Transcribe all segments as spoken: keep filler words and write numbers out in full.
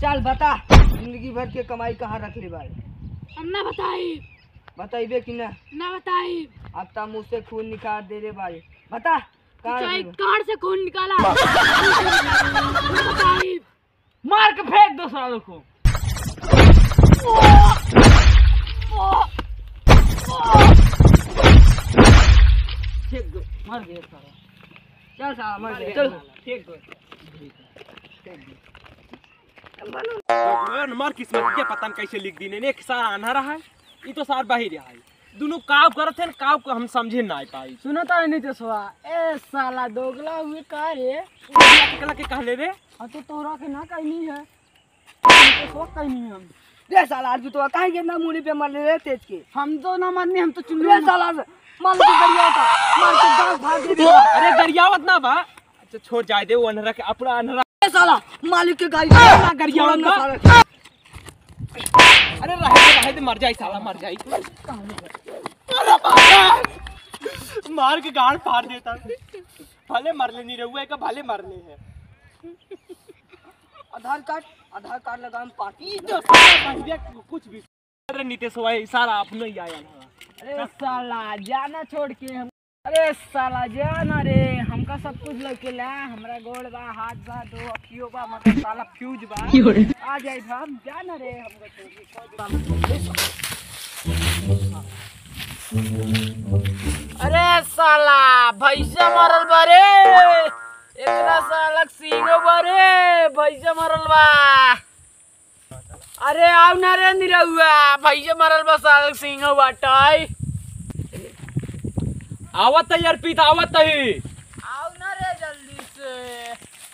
चल बता जिंदगी भर के कमाई कहाँ रख ले भाई? हम ना बताई। बताइबे कि ना? ना बताई। अब तो मुँह से खून निकाल दे रे भाई, बता कहाँ कहाँ से खून निकाला? बताई। मार के फेंक दो सालों को। फेंक दो, मर गया साला। चल साला मर गया, चल फेंक दो। मार किस्मत के पता न कैसे लिख दी ने एक सारा आना रहा है, ये तो सार बाहर रहा है। दोनों काव करत है, काव को हम समझे ना पाई। सुनो तो नहीं तो सुआ ए साला दोगला हुए का रे कला के कहले रे आ तो तोरा के ना कहीं नहीं है तो सो कहीं नहीं हम रे साला आज तो काहे के ना मुड़ी पे मर ले तेज के? हम तो ना मानने हम तो चुन रे साला मार के गरिया था, मार के गांव भाग दे। अरे गरियावत ना बा, अच्छा छोड़ जाए दे वो अनहरा के अपना अनहरा। रे साला मालिक के गाड़ी ना गरियावत ना। अरे रहे रहे मर जाए साला, मर जाए। मार के गांड फाड़ देता, भले मर ले नहीं रहुआ का, भले मर ले है। आधार कार्ड आधार कार्ड लगा हम पार्टी तो साला कुछ भी। अरे नीतीश भाई सारा अपना ही आया। अरे साला जाना छोड़ के हम अरे साला जाना रे हमका सब कुछ लौकेला हमरा गोड़ बा हाथ बा दो अखियो बा मतलब साला फ्यूज बा आ जाए हम जाना रे हमका छोड़ के। अरे साला भैंसा मरल बा रे एकरा साला सींगो बा रे भैंसा मरल बा। अरे आव ना रे निरहुआ भैंसा मरल बा साला सींगो बाटाई। आवत है यार पीत आवत है, आओ ना रे जल्दी से।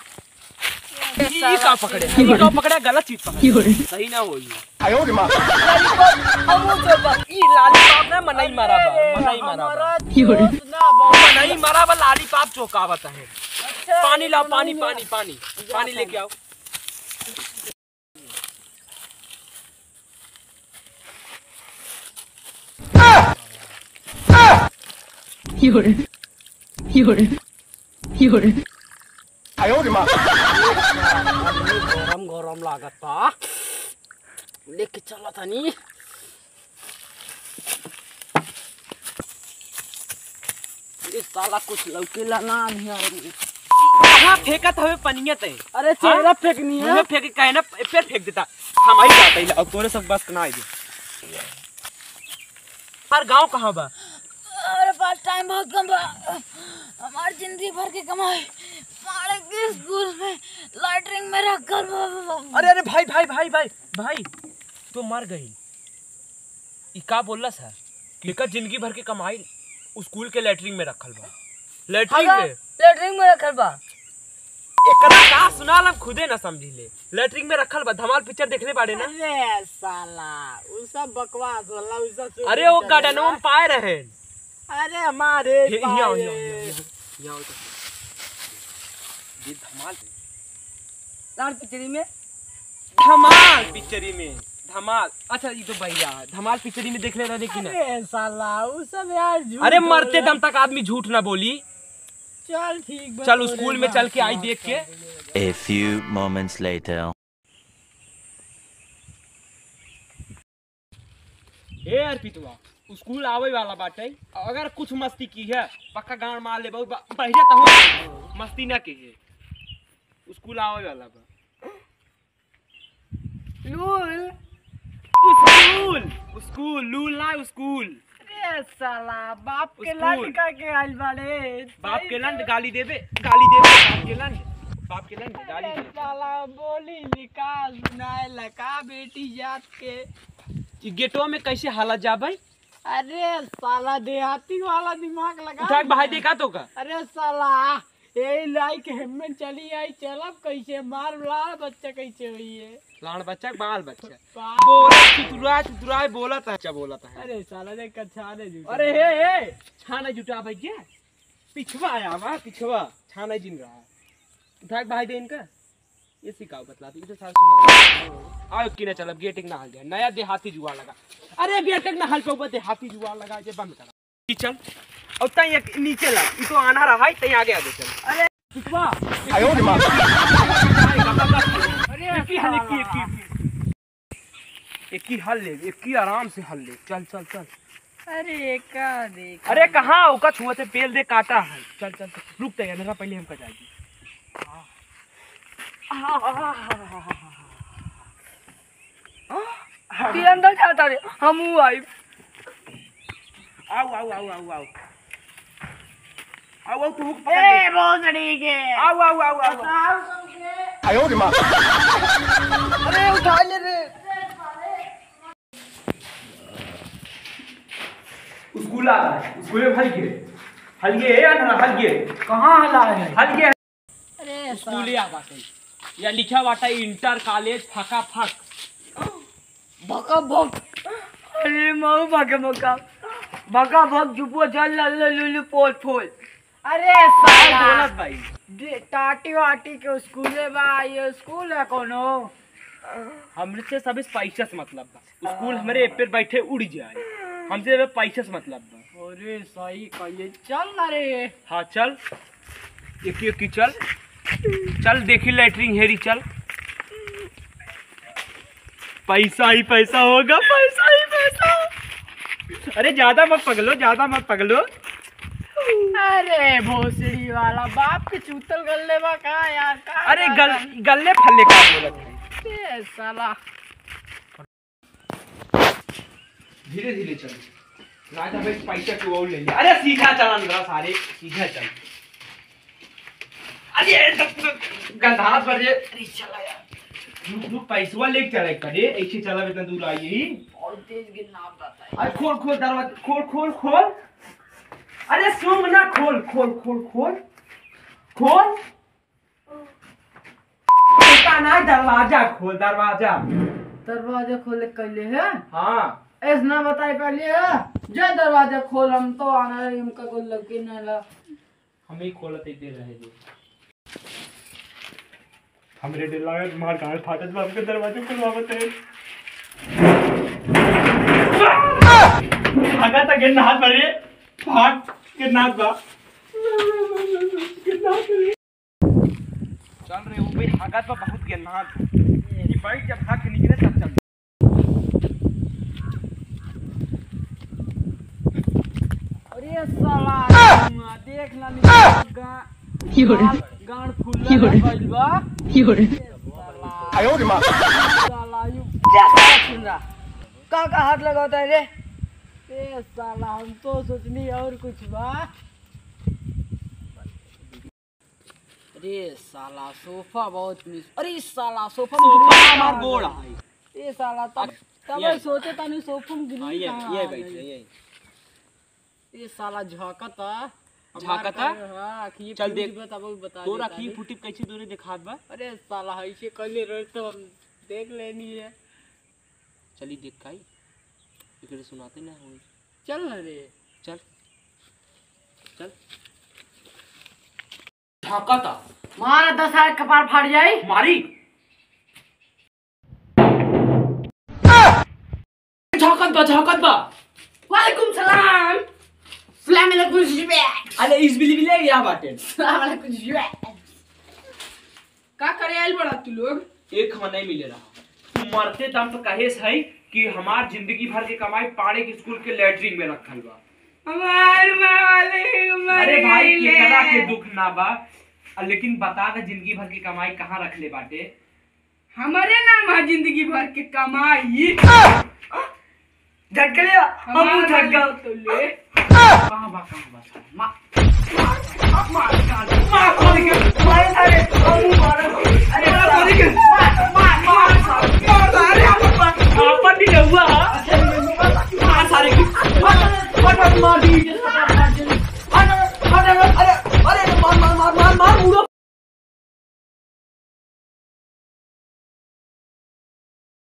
ये का पकड़े ये का पकड़े गलत चीज पकड़े सही ना होई। आयो रे मां हम तो बस ई लालीपाप ने मनाई मारा बा, मनाई मारा बा, मनाई मारा बा लालीपाप चौकावत है। पानी लाओ, पानी पानी पानी पानी लेके आओ। गरम गरम लागत बा, लेके चला तनी। ये साला कुछ लौकेला ना नहीं। कहां फेंकत हवे पनियत है? अरे चेहरा फेंकनी है। मुंह फेंक के ना फिर फेंक देता हम आई जाते हैं। अब तोरे सब बस ना आई दे। हर गांव कहां बा? हमारे पास टाइम बहुत कम बा। हमारी जिंदगी भर की कमाई हमारे के स्कूल में लैट्रिन में रख कर। अरे अरे भाई भाई भाई भाई भाई तो मर गई। ई का बोलला सर कि का जिंदगी भर के कमाई स्कूल के लैट्रिन में रखल बा। लैट्रिन में लैट्रिन में रखल बा। एकरा का सुनाल हम खुदे ना समझी ले। लैट्रिन में रखल बा। धमाल पिक्चर देखले बाड़े ना? अरे साला उ सब बकवास होला उ सब। अरे वो गार्डनवा में पाए रहे। अरे हमारे यहाँ यहाँ ये धमाल लाल पिक्चरी में धमाल पिक्चरी में धमाल। अच्छा ये तो भैया धमाल पिक्चरी में देख ले रहे कि ना? अरे साला उ सब यार झूठ। अरे मरते दम तक आदमी झूठ ना बोली। चल ठीक। चल स्कूल में चल के आई देख के। A few moments later. ए अर्पितवा स्कूल आवे वाला बाटे, अगर कुछ मस्ती की है पक्का गांड मार ले। बहुत पहले तो हो मस्ती ना की है। स्कूल आवे वाला बा। लूल स्कूल स्कूल लूल ना स्कूल। अरे साला बाप के स्कूल। लंड का के आइल बाड़े। बाप के लंड गाली देबे, गाली देबे बाप के लंड, बाप के लंड गाली अरे देबे। साला बोली निकाल सुनाए लगा बेटी जात के। ई गेटवा में कैसे हालत जा भाई? अरे साला देहाती वाला दिमाग लगा। उठा के भाई देखा तो का? अरे साला ए लाइक हेमन चली आई चलब कैसे मार लाल बच्चा कैसे हुई है? लाड़ बच्चा बाल बच्चा बाप। बोला चुतुरा चुतुरा बोला था। अच्छा बोला था। अरे साला देख कच्छा ने जूता। अरे हे हे छाना जुटा भाई क्या पिछवा आया वा पिछवा छाना जिन रहा। उठा के भाई दे इनका ये सिखाओ बतला दो। इधर साल सुना आओ कि ना चल अब गेटिंग ना हल गया। नया देहाती जुआ लगा। अरे गेटिंग ना हल पे ऊपर देहाती जुआ लगा जे बंद करा। चल और तई एक नीचे ला। ई तो आना रहा है तई आगे आगे चल। अरे पिछवा आयो रे मां। अरे एक ही हल एक ही एक ही एक ही हल ले एक ही आराम से हल ले चल चल चल अरे का देख अरे कहाँ ओका छुआ से पेल दे काटा है चल चल चल रुक तैयार मेरा पहले हमका जाएगी ती अंदर जाता रे हम आई आओ आओ आओ आओ आओ आओ आओ तू ए भोसड़ी के आओ आओ आओ आओ अरे उठा ले रे स्कूल आता है स्कूल में हल गिरे हल गिरे अंधरा हल गिरे कहाँ हला है हल गिरे अरे स्कूल आ बाटे या लिखा बाटा इंटर कॉलेज फका फक भका भक अरे मऊ भका भका भका भक जुपो चल ल लुलु पोल पोल अरे साला दौलत भाई दे- टाटी वाटी के स्कूल है बा ये स्कूल है कोनो हमरे से सब पैसा से मतलब बा स्कूल हमारे पे बैठे उड़ जाए हमसे पैसा से मतलब बा अरे सही कहिए चल ना रे हाँ चल एक एक की चल चल देखी लैटरिंग हेरी चल पैसा ही पैसा होगा पैसा ही पैसा अरे ज्यादा मत पगलो ज्यादा मत पगलो अरे भोसड़ी वाला बाप के चूतल गल्ले बा का यार का अरे गल गल्ले फल्ले का बोलत है ए साला धीरे धीरे चल राजा भाई पैसा क्यों और ले लिया अरे सीधा चला ना सारे सीधा चल अरे गंधास पर जे अरे चला यार रुक रुक पैसा लेके चले करे ऐसे चला इतना दूर आई ही और तेज गिरना आता है अरे खोल खोल दरवाजा खोल खोल खोल अरे सुन ना खोल खोल खोल खोल खोल पता ना दरवाजा खोल दरवाजा दरवाजा खोले कैले है हाँ ऐस ना बताई पहले है जे दरवाजा खोल हम तो आना है हमका को लगे ना ला हम ही खोलते दे रहे थे हमरे डर लगा मार गाल फाटत बा हमके दरवाजा खुलवावत है भागा तक गिरना हाथ भरे भाग गिरना हाथ बा गिरना चल रे ऊपर भागा तो बहुत गिरना हाथ ये बैठ जब भाग के निकले तब चल अरे साला देख ना निकल गांड फूल गइल बा आयो रे मां साला यू सुन रहा का का हाथ लगाता है रे ए साला हम तो सोचनी और कुछ बा अरे साला सोफा बहुत मिस अरे साला सोफा सोफा हमार गोड़ है ए साला तब तब ये- सोचे तनी सोफा में गिरी ये कहाँ ये आ बैठ गई? ये ए साला झोंकता झाकता? हां कि चल देख। तब बता तोरा देता की रे। फुटिप कैसे तोरे दिखात बा अरे साला ऐसे कले रह तो हम देख लेनी है चली देख काई एकरे सुनाते ना होई चल ना रे चल चल झाकता मारा दस हाथ कपार फाड़ जाई मारी झाकत बा झाकत बा वालेकुम सलाम सलाम अलैकुम जुबैर अरे इस बिली बिले या बाटे सलाम अलैकुम जुबैर का करे आइल बड़ा तू लोग एक हम नहीं मिले रहा तू मरते दम तो कहेस है कि हमार जिंदगी भर के कमाई पाड़े के स्कूल के लैटरिन में रखल बा हमार मालिक अरे भाई केकरा के दुख ना बा आ, लेकिन बता दे जिंदगी भर की कमाई कहाँ रखले बाटे हमारे नाम है जिंदगी भर के कमाई झटके लिया हम झटका तो ले कहाँ बा कहाँ बा माँ मार मार मार मार मार मार मार मार मार मार